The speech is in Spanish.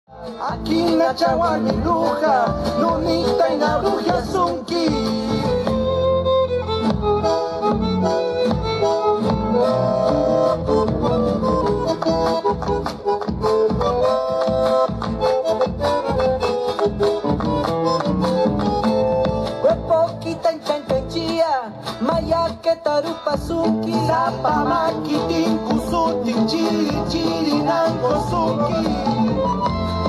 Aquí na chagua mi bruja, nunita y na bruja sunki. Huepoquita en chanchachía, maya que tarupa sunki. Sapa makitin kusutin chiri chiri nanko sunki.